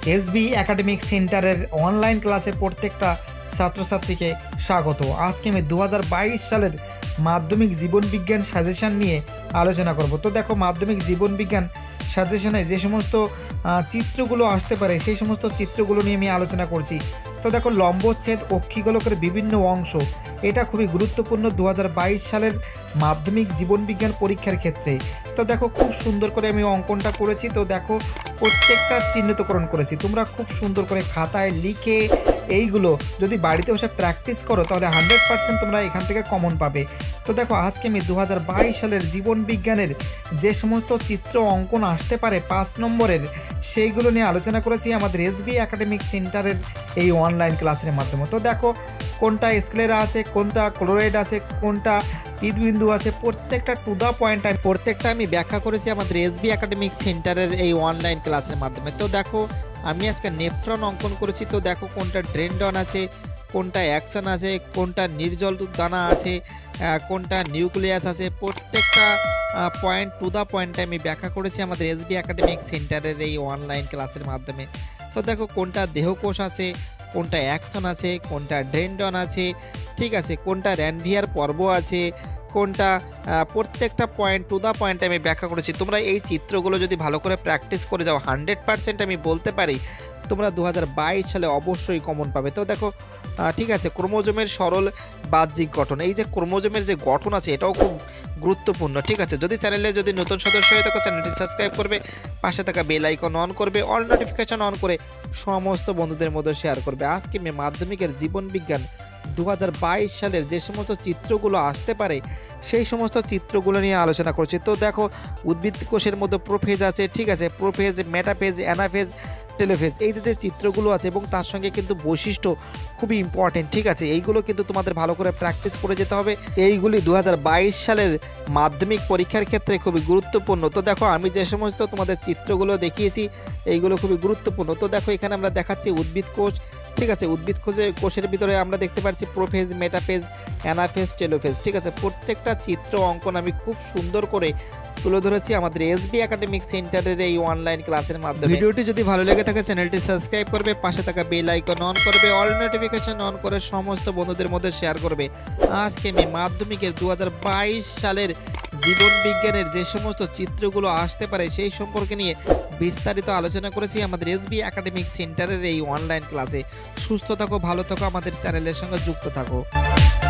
SB academic সেন্টারের online ক্লাসে প্রত্যেকটা ছাত্রছাত্রীকে স্বাগত। আজকে আমি 2022 সালের মাধ্যমিক জীবনবিজ্ঞান সাজেশন নিয়ে আলোচনা করব। তো দেখো, মাধ্যমিক জীবনবিজ্ঞান সাজেশনে যে সমস্ত চিত্রগুলো আসতে পারে সেই সমস্ত চিত্রগুলো নিয়ে আমি আলোচনা করছি। তো দেখো, লম্বচ্ছেদ অক্ষিগোলকের বিভিন্ন অংশ, এটা খুবই গুরুত্বপূর্ণ 2022 সালের মাধ্যমিক জীবনবিজ্ঞান পরীক্ষার ক্ষেত্রে। তো দেখো, খুব সুন্দর করে আমি অঙ্কনটা করেছি। তো দেখো, প্রত্যেকটা চিহ্নিতকরণ করেছি। তোমরা খুব সুন্দর করে খাতায় লিখে এইগুলো যদি বাড়িতে বসে প্র্যাকটিস করো তাহলে 100% তোমরা এখান থেকে কমন পাবে। তো দেখো, আজকে আমি 2022 সালের জীবনবিজ্ঞানের যে সমস্ত চিত্র অঙ্কন আসতে পারে 5 নম্বরের, সেইগুলো নিয়ে আলোচনা করেছি আমাদের এসবি একাডেমিক সেন্টারের এই অনলাইন ক্লাসের মাধ্যমে। তো দেখো, কোনটা স্কেলেরা আছে, কোনটা ক্লোরাইড আছে, কোনটা ঈদবিন্দু আছে, প্রত্যেকটা টু দ্য পয়েন্ট প্রত্যেকটা আমি ব্যাখ্যা করেছি আমাদের এসবি একাডেমিক সেন্টারের এই অনলাইন ক্লাসের মাধ্যমে। তো দেখো, আমি আজকে নেফ্রন অঙ্কন করেছি। তো দেখো, কোনটা ড্রেন্ডন আছে, কোনটা অ্যাকশন আছে, কোনটা নির্জল দানা আছে, কোনটা নিউক্লিয়াস আছে, প্রত্যেকটা পয়েন্ট টু দ্য পয়েন্টে আমি ব্যাখ্যা করেছি আমাদের এসবি একাডেমিক সেন্টারের এই অনলাইন ক্লাসের মাধ্যমে। তো দেখো, কোনটা দেহকোষ আছে, কোনটা অ্যাকশন আছে, কোনটা ড্রেন্ডন আছে, ঠিক আছে, কোনটা র্যানভিয়ার পর্ব আছে, কোনটা প্রত্যেকটা পয়েন্ট টু দ্য পয়েন্ট আমি ব্যাখ্যা করেছি। তোমরা এই চিত্রগুলো যদি ভালো করে প্র্যাকটিস করে যাও 100% আমি বলতে পারি তোমরা 2022 সালে অবশ্যই কমন পাবে। তো দেখো, ঠিক আছে, ক্রোমোজোমের সরল বাহ্যিক গঠন, এই যে ক্রোমোজোমের যে গঠন আছে এটাও খুব গুরুত্বপূর্ণ। ঠিক আছে, যদি চ্যানেলে যদি নতুন সদস্য হয়ে থাকো চ্যানেলটি সাবস্ক্রাইব করবে, পাশে থাকা বেল আইকন অন করবে, অল নোটিফিকেশন অন করে সমস্ত বন্ধুদের মধ্যে শেয়ার করবে। আজকে আমি মাধ্যমিকের জীবনবিজ্ঞান 2022 সালের যে সমস্ত চিত্রগুলো আসতে পারে সেই সমস্ত চিত্রগুলো নিয়ে আলোচনা করছি। তো দেখো, উদ্ভিদ কোষের মধ্যে প্রোফেজ আছে, ঠিক আছে, প্রোফেজ, মেটাফেজ, অ্যানাফেজ, টেলোফেজ, এই যে চিত্রগুলো আছে এবং তার সঙ্গে কিন্তু বৈশিষ্ট্য খুবই ইম্পর্টেন্ট। ঠিক আছে, এইগুলো কিন্তু তোমাদের ভালো করে প্র্যাকটিস করে যেতে হবে। এইগুলি 2022 সালের মাধ্যমিক পরীক্ষার ক্ষেত্রে খুবই গুরুত্বপূর্ণ। তো দেখো, আমি যে সমস্ত তোমাদের চিত্রগুলো দেখিয়েছি এইগুলো খুবই গুরুত্বপূর্ণ। তো দেখো, এখানে আমরা দেখাচ্ছি উদ্ভিদ কোষ, ঠিক আছে, উদ্ভিদ কোষের ভিতরে আমরা দেখতে পাচ্ছি প্রোফেজ, মেটাফেজ, অ্যানাফেজ, টেলোফেজ, ঠিক আছে, প্রত্যেকটা চিত্র অঙ্কন আমি খুব সুন্দর করে তুলে ধরেছি আমাদের এসবি একাডেমিক সেন্টারের এই অনলাইন ক্লাসের মাধ্যমে। ভিডিওটি যদি ভালো লেগে থাকে চ্যানেলটি সাবস্ক্রাইব করবে, পাশে থাকা বেল আইকন অন করবে, অল নোটিফিকেশন অন করে সমস্ত বন্ধুদের মধ্যে শেয়ার করবে। আজকে আমি মাধ্যমিকের 2022 সালের জীবন বিজ্ঞানের যে সমস্ত চিত্রগুলো আসতে পারে সেই সম্পর্কে নিয়ে বিস্তারিত আলোচনা করেছি আমাদের এসবি একাডেমিক সেন্টারের এই অনলাইন ক্লাসে। সুস্থ থাকো, ভালো থাকো, আমাদের চ্যানেলের সঙ্গে যুক্ত থাকো।